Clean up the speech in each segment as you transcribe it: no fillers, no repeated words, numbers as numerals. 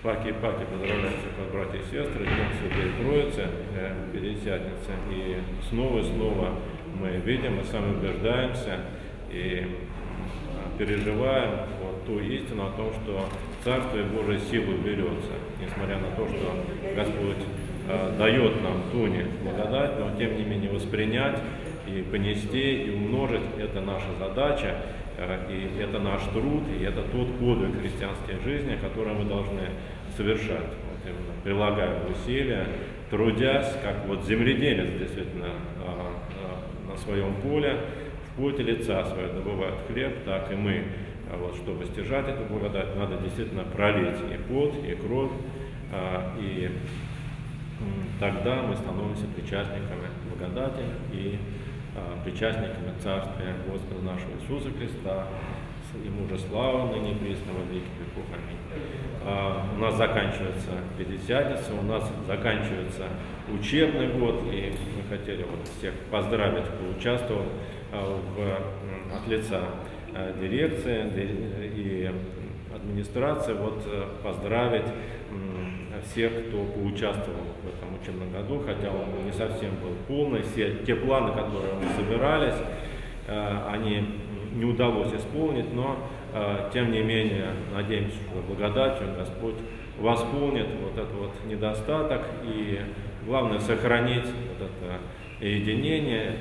Паки, поздравляю всех вас, братья и сестры, Днем Святой Троицы, Пятидесятницы. И снова мы видим, мы сами убеждаемся и переживаем вот ту истину о том, что Царствие Божие силой берется. Несмотря на то, что Господь дает нам ту благодать, но тем не менее воспринять и понести, и умножить – это наша задача, и это наш труд, и это тот подвиг христианской жизни, который мы должны совершать, вот именно прилагая усилия, трудясь, как вот земледелец действительно на своем поле, в поте лица своего добывает хлеб, так и мы, вот, чтобы стяжать эту благодать, надо действительно пролить и пот, и кровь, и тогда мы становимся причастниками благодати и причастниками Царствия Господа нашего Иисуса Христа, Ему же слава ныне и присно во веки веков. Аминь. У нас заканчивается Пятидесятница, у нас заканчивается учебный год, и мы хотели вот всех поздравить, кто участвовал от лица дирекции и администрации, вот поздравить всех, кто поучаствовал в этом учебном году, хотя он не совсем был полный. Все те планы, которые мы собирались, они не удалось исполнить, но тем не менее надеемся, что благодатью Господь восполнит вот этот вот недостаток, и главное сохранить вот это единение,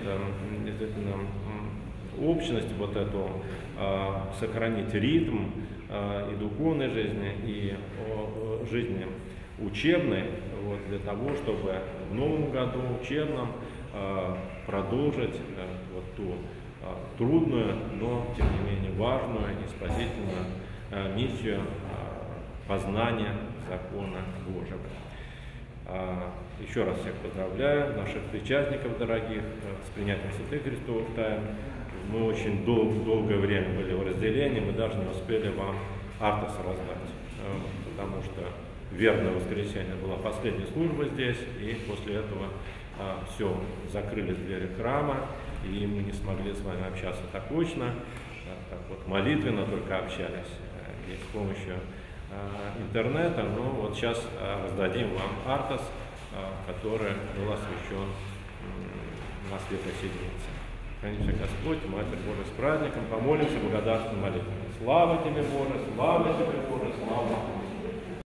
общность, вот эту, сохранить ритм и духовной жизни, и жизни учебной, вот, для того, чтобы в новом году учебном продолжить вот ту трудную, но тем не менее важную и спасительную миссию познания закона Божьего. Еще раз всех поздравляю, наших причастников дорогих, с принятием святых Христовых тайн. Мы очень долгое время были в разделении, мы даже не успели вам артас раздать, потому что верное воскресенье была последняя служба здесь, и после этого все, закрылись двери храма, и мы не смогли с вами общаться так очно, так вот молитвенно только общались и с помощью интернета. Но вот сейчас раздадим вам артас, который был освящен на Светлой Седмице. Храни всех Господь, Матерь Божия, с праздником, помолимся благодарственной молитвой. Слава Тебе, Боже, слава Тебе, Боже, слава Тебе.